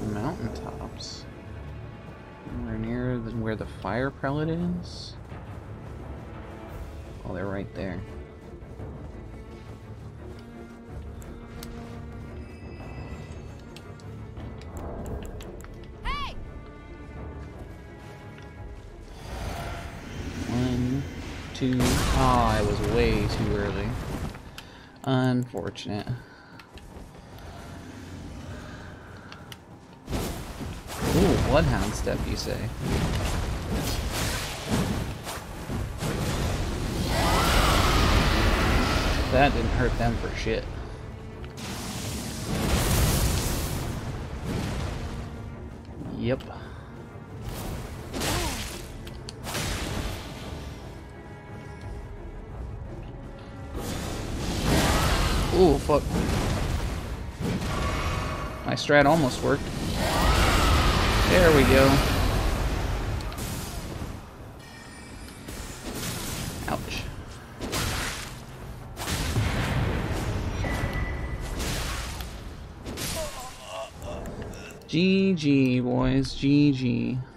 mountaintops. We're near where the fire pellet is. Oh, they're right there. Hey! 1, 2. Ah, I was way too early. Unfortunate. Ooh, bloodhound step, you say? That didn't hurt them for shit. Yep. Ooh, fuck. My strat almost worked. There we go. Ouch. GG, boys. GG.